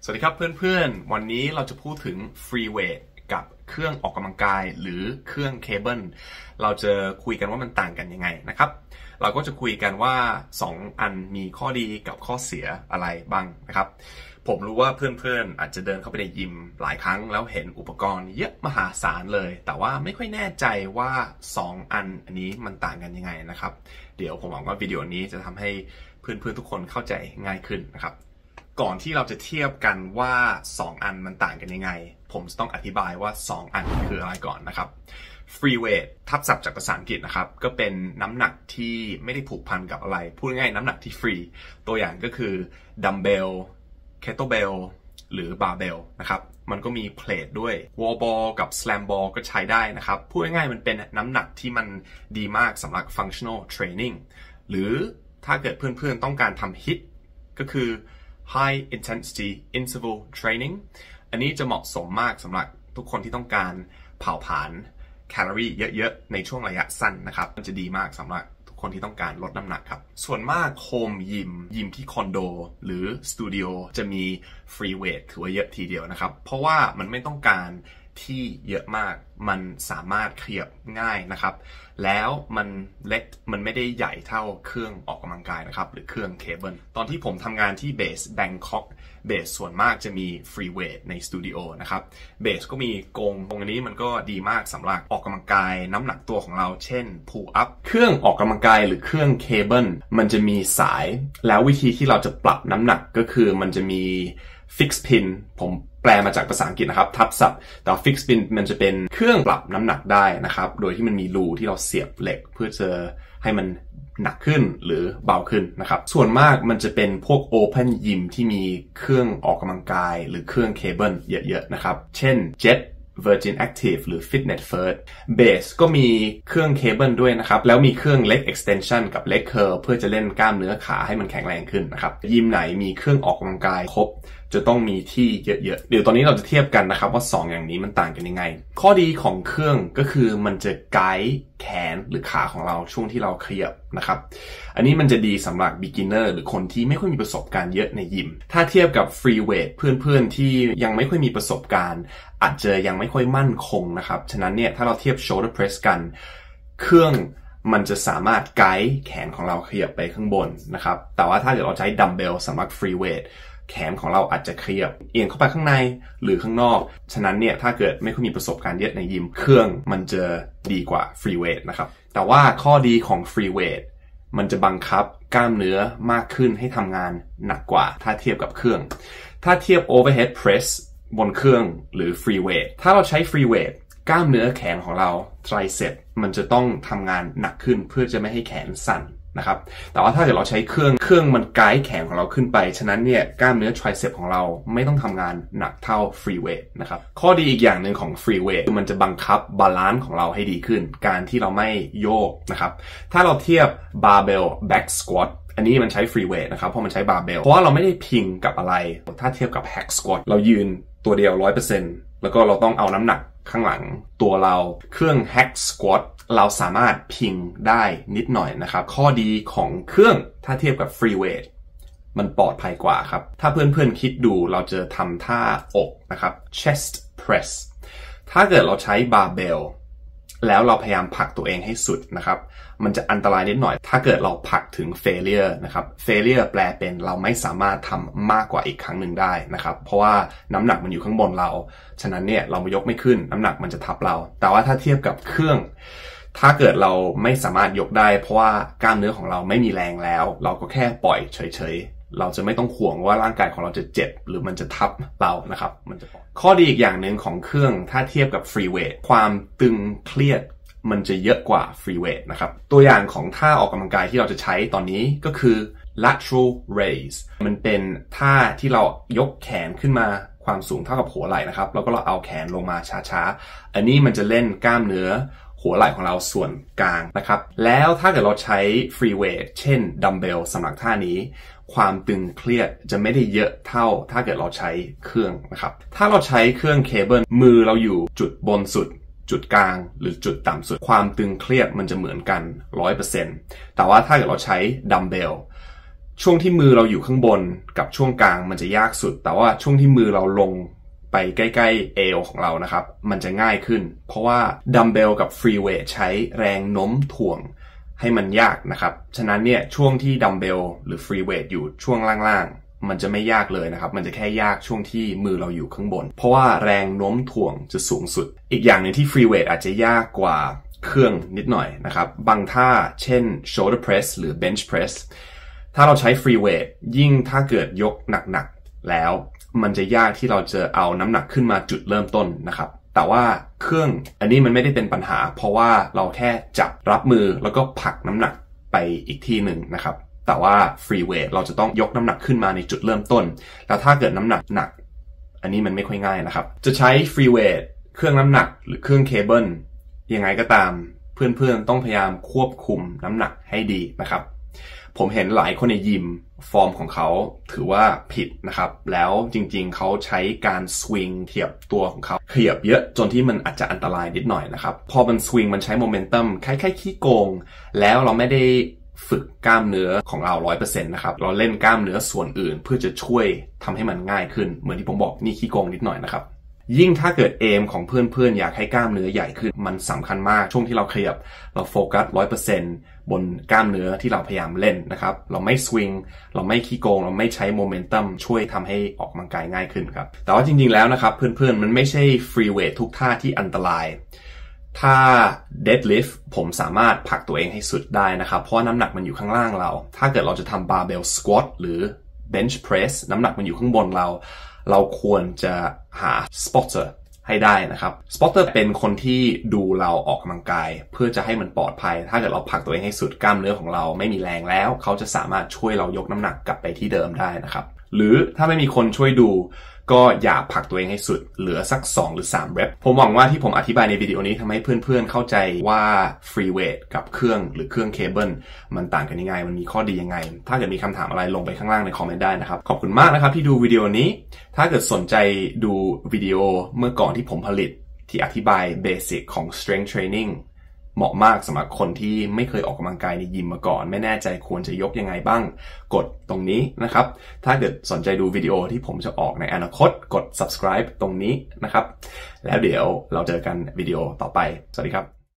สวัสดีครับเพื่อนๆวันนี้เราจะพูดถึงฟรีเวทกับเครื่องออกกำลังกายหรือเครื่องเคเบิลเราจะคุยกันว่ามันต่างกันยังไงนะครับเราก็จะคุยกันว่า2อันมีข้อดีกับข้อเสียอะไรบ้างนะครับผมรู้ว่าเพื่อนๆอาจจะเดินเข้าไปในยิมหลายครั้งแล้วเห็นอุปกรณ์เยอะมหาศาลเลยแต่ว่าไม่ค่อยแน่ใจว่า2อันนี้มันต่างกันยังไงนะครับเดี๋ยวผมหวังว่าวิดีโอนี้จะทำให้เพื่อนๆทุกคนเข้าใจง่ายขึ้นนะครับก่อนที่เราจะเทียบกันว่า2อันมันต่างกันยังไงผมจะต้องอธิบายว่า2อันคืออะไรก่อนนะครับฟรีเวททับศัพท์จากภาษาอังกฤษนะครับก็เป็นน้ำหนักที่ไม่ได้ผูกพันกับอะไรพูดง่ายน้ำหนักที่ฟรีตัวอย่างก็คือดัมเบลเคทเบลหรือบาร์เบลนะครับมันก็มีเพลทด้วยวอลบอลกับสแลมบอลก็ใช้ได้นะครับพูดง่ายๆมันเป็นน้ำหนักที่มันดีมากสำหรับ functional training หรือถ้าเกิดเพื่อนๆต้องการทำ HIIT ก็คือ High Intensity Interval Training อันนี้จะเหมาะสมมากสำหรับทุกคนที่ต้องการเผาผลาญแคลอรี่เยอะๆในช่วงระยะสั้นนะครับมันจะดีมากสำหรับทุกคนที่ต้องการลดน้ำหนักครับส่วนมากโฮมยิมที่คอนโดหรือสตูดิโอจะมีฟรีเวทถือว่าเยอะทีเดียวนะครับเพราะว่ามันไม่ต้องการที่เยอะมากมันสามารถขยับง่ายนะครับแล้วมันเล็กมันไม่ได้ใหญ่เท่าเครื่องออกกำลังกายนะครับหรือเครื่องเคเบิลตอนที่ผมทำงานที่เบสแบงคอกเบสส่วนมากจะมีฟรีเวทในสตูดิโอนะครับเบสก็มีกงอันนี้มันก็ดีมากสำหรับออกกำลังกายน้ำหนักตัวของเราเช่นพูลอัพเครื่องออกกำลังกายหรือเครื่องเคเบิลมันจะมีสายแล้ววิธีที่เราจะปรับน้ำหนักก็คือมันจะมีฟิกซ์พินผมแปลมาจากภาษาอังกฤษนะครับทับศัพท์แต่ฟิกซ์พินมันจะเป็นเครื่องปรับน้ำหนักได้นะครับโดยที่มันมีรูที่เราเสียบเหล็กเพื่อจะให้มันหนักขึ้นหรือเบาขึ้นนะครับส่วนมากมันจะเป็นพวก Open Gym ที่มีเครื่องออกกำลังกายหรือเครื่องเคเบิลเยอะๆนะครับเช่น Jet Virgin Active หรือ Fitness First Base ก็มีเครื่องเคเบิลด้วยนะครับแล้วมีเครื่อง Leg Extension กับ Leg Curl เพื่อจะเล่นกล้ามเนื้อขาให้มันแข็งแรงขึ้นนะครับยิมไหนมีเครื่องออกกำลังกายครบจะต้องมีที่เยอะๆเดี๋ยวตอนนี้เราจะเทียบกันนะครับว่า2อย่างนี้มันต่างกันยังไงข้อดีของเครื่องก็คือมันจะไกด์แขนหรือขาของเราช่วงที่เราขยับนะครับอันนี้มันจะดีสำหรับ beginner หรือคนที่ไม่ค่อยมีประสบการณ์เยอะในยิมถ้าเทียบกับ free weight เพื่อนๆที่ยังไม่ค่อยมีประสบการณ์อาจจะยังไม่ค่อยมั่นคงนะครับฉะนั้นเนี่ยถ้าเราเทียบ shoulder press กันเครื่องมันจะสามารถไกด์แขนของเราขยับไปข้างบนนะครับแต่ว่าถ้าเกิดเราใช้ดัมเบลสำหรับ free weightแขนของเราอาจจะขยับเอียงเข้าไปข้างในหรือข้างนอกฉะนั้นเนี่ยถ้าเกิดไม่ค่อยมีประสบการณ์เยอะในยิมเครื่องมันจะดีกว่าฟรีเวทนะครับแต่ว่าข้อดีของฟรีเวทมันจะบังคับกล้ามเนื้อมากขึ้นให้ทำงานหนักกว่าถ้าเทียบกับเครื่องถ้าเทียบ overhead press บนเครื่องหรือฟรีเวทถ้าเราใช้ฟรีเวทกล้ามเนื้อแขนของเราไตรเซปมันจะต้องทำงานหนักขึ้นเพื่อจะไม่ให้แขนสั่นนะครับแต่ว่าถ้าเกิดเราใช้เครื่องมันไกด์แขนของเราขึ้นไปฉะนั้นเนี่ยกล้ามเนื้อไทรเซปของเราไม่ต้องทำงานหนักเท่าฟรีเวทนะครับข้อดีอีกอย่างหนึ่งของฟรีเวทคือมันจะบังคับบาลานซ์ของเราให้ดีขึ้นการที่เราไม่โยกนะครับถ้าเราเทียบบาร์เบลแบ็กสควอตอันนี้มันใช้ฟรีเวทนะครับเพราะมันใช้บาร์เบลเพราะว่าเราไม่ได้พิงกับอะไรถ้าเทียบกับแฮกสควอตเรายืนตัวเดียว 100% แล้วก็เราต้องเอาน้ำหนักข้างหลังตัวเราเครื่อง Hack Squat เราสามารถพิงได้นิดหน่อยนะครับข้อดีของเครื่องถ้าเทียบกับ Free Weight มันปลอดภัยกว่าครับถ้าเพื่อนๆคิดดูเราจะทำท่าอกนะครับ Chest Press ถ้าเกิดเราใช้ Barbell แล้วเราพยายามผลักตัวเองให้สุดนะครับมันจะอันตรายนิดหน่อยถ้าเกิดเราผลักถึง failure นะครับ failure แปลเป็นเราไม่สามารถทำมากกว่าอีกครั้งหนึ่งได้นะครับเพราะว่าน้ำหนักมันอยู่ข้างบนเราฉะนั้นเนี่ยเรายกไม่ขึ้นน้ำหนักมันจะทับเราแต่ว่าถ้าเทียบกับเครื่องถ้าเกิดเราไม่สามารถยกได้เพราะว่ากล้ามเนื้อของเราไม่มีแรงแล้วเราก็แค่ปล่อยเฉยๆเราจะไม่ต้องห่วงว่าร่างกายของเราจะเจ็บหรือมันจะทับเรานะครับมันจะข้อดีอีกอย่างหนึ่งของเครื่องถ้าเทียบกับ free weight ความตึงเครียดมันจะเยอะกว่า free weight นะครับตัวอย่างของท่าออกกำลังกายที่เราจะใช้ตอนนี้ก็คือ lateral raise มันเป็นท่าที่เรายกแขนขึ้นมาความสูงเท่ากับหัวไหล่นะครับแล้วก็เราเอาแขนลงมาช้าๆอันนี้มันจะเล่นกล้ามเนื้อหัวไหล่ของเราส่วนกลางนะครับแล้วถ้าเกิดเราใช้ free weight เช่นดัมเบลสำหรับท่านี้ความตึงเครียดจะไม่ได้เยอะเท่าถ้าเกิดเราใช้เครื่องนะครับถ้าเราใช้เครื่องเคเบิลมือเราอยู่จุดบนสุดจุดกลางหรือจุดต่ำสุดความตึงเครียดมันจะเหมือนกัน 100% แต่ว่าถ้าเกิดเราใช้ดัมเบลช่วงที่มือเราอยู่ข้างบนกับช่วงกลางมันจะยากสุดแต่ว่าช่วงที่มือเราลงไปใกล้ๆเอวของเรานะครับมันจะง่ายขึ้นเพราะว่าดัมเบลกับฟรีเวทใช้แรงโน้มถ่วงให้มันยากนะครับฉะนั้นเนี่ยช่วงที่ดัมเบลหรือฟรีเวทอยู่ช่วงล่างๆมันจะไม่ยากเลยนะครับมันจะแค่ยากช่วงที่มือเราอยู่ข้างบนเพราะว่าแรงโน้มถ่วงจะสูงสุดอีกอย่างนึงที่ฟรีเวทอาจจะยากกว่าเครื่องนิดหน่อยนะครับบางท่าเช่น shoulder press หรือ bench press ถ้าเราใช้ฟรีเวทยิ่งถ้าเกิดยกหนักๆแล้วมันจะยากที่เราจะเอาน้ำหนักขึ้นมาจุดเริ่มต้นนะครับแต่ว่าเครื่องอันนี้มันไม่ได้เป็นปัญหาเพราะว่าเราแค่จับรับมือแล้วก็ผลักน้ำหนักไปอีกที่หนึ่งนะครับแต่ว่าฟรีเวทเราจะต้องยกน้ำหนักขึ้นมาในจุดเริ่มต้นแล้วถ้าเกิดน้ำหนักหนักอันนี้มันไม่ค่อยง่ายนะครับจะใช้ฟรีเวทเครื่องน้ำหนักหรือเครื่องเคเบิลยังไงก็ตามเพื่อนๆต้องพยายามควบคุมน้ำหนักให้ดีนะครับผมเห็นหลายคนในยิมฟอร์มของเขาถือว่าผิดนะครับแล้วจริงๆเขาใช้การสวิงเทียบตัวของเขาขยับเยอะจนที่มันอาจจะอันตรายนิดหน่อยนะครับพอมันสวิงมันใช้โมเมนตัมคล้ายๆขี้โกงแล้วเราไม่ได้ฝึกกล้ามเนื้อของเรา 100% นะครับเราเล่นกล้ามเนื้อส่วนอื่นเพื่อจะช่วยทำให้มันง่ายขึ้นเหมือนที่ผมบอกนี่ขี้โกงนิดหน่อยนะครับยิ่งถ้าเกิดเอมของเพื่อนๆอยากให้กล้ามเนื้อใหญ่ขึ้นมันสำคัญมากช่วงที่เราขยับเราโฟกัส 100% บนกล้ามเนื้อที่เราพยายามเล่นนะครับเราไม่สวิงเราไม่ขี้โกงเราไม่ใช้โมเมนตัมช่วยทำให้ออกกำลังกายง่ายขึ้นครับแต่ว่าจริงๆแล้วนะครับเพื่อนๆมันไม่ใช่ฟรีเวททุกท่าที่อันตรายถ้า deadlift ผมสามารถผลักตัวเองให้สุดได้นะครับเพราะน้ำหนักมันอยู่ข้างล่างเราถ้าเกิดเราจะทำ barbell squat หรือ bench press น้ำหนักมันอยู่ข้างบนเราควรจะหา spotter ให้ได้นะครับ spotter เป็นคนที่ดูเราออกกำลังกายเพื่อจะให้มันปลอดภัยถ้าเกิดเราผลักตัวเองให้สุดกล้ามเนื้อของเราไม่มีแรงแล้วเขาจะสามารถช่วยเรายกน้ำหนักกลับไปที่เดิมได้นะครับหรือถ้าไม่มีคนช่วยดูก็อย่าผลักตัวเองให้สุดเหลือสัก2หรือ3 rep ผมหวังว่าที่ผมอธิบายในวิดีโอนี้ทำให้เพื่อนๆเข้าใจว่าฟรีเวทกับเครื่องหรือเครื่องเคเบิลมันต่างกันยังไงมันมีข้อดียังไงถ้าเกิดมีคำถามอะไรลงไปข้างล่างในคอมเมนต์ได้นะครับขอบคุณมากนะครับที่ดูวิดีโอนี้ถ้าเกิดสนใจดูวิดีโอเมื่อก่อนที่ผมผลิตที่อธิบายเบสิกของ strength trainingเหมาะมากสำหรับคนที่ไม่เคยออกกำลังกายในยิมมาก่อนไม่แน่ใจควรจะยกยังไงบ้างกดตรงนี้นะครับถ้าเกิดสนใจดูวิดีโอที่ผมจะออกในอนาคตกด subscribe ตรงนี้นะครับแล้วเดี๋ยวเราเจอกันวิดีโอต่อไปสวัสดีครับ